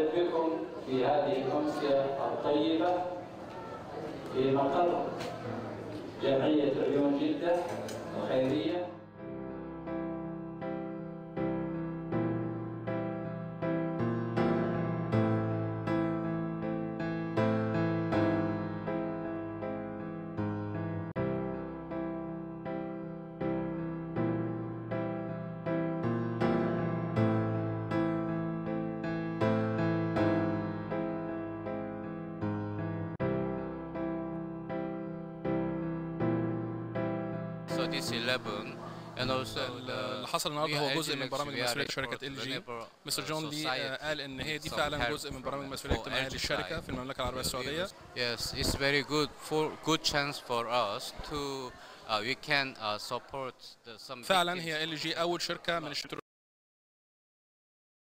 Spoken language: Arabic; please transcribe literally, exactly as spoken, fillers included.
بكم في هذه الأمسية الطيبة في مقر جمعية عيون جدة الخيرية. اللي حصل النهارده هو جزء من برامج مسؤوليه شركه ال جي. مستر جون لي قال ان هي دي فعلا جزء من برامج المسؤوليه الاجتماعيه للشركه في المملكه العربيه السعوديه. Yes, it's very good for good chance for us to uh, we can uh, support the some فعلا هي ال جي اول شركه من الشركات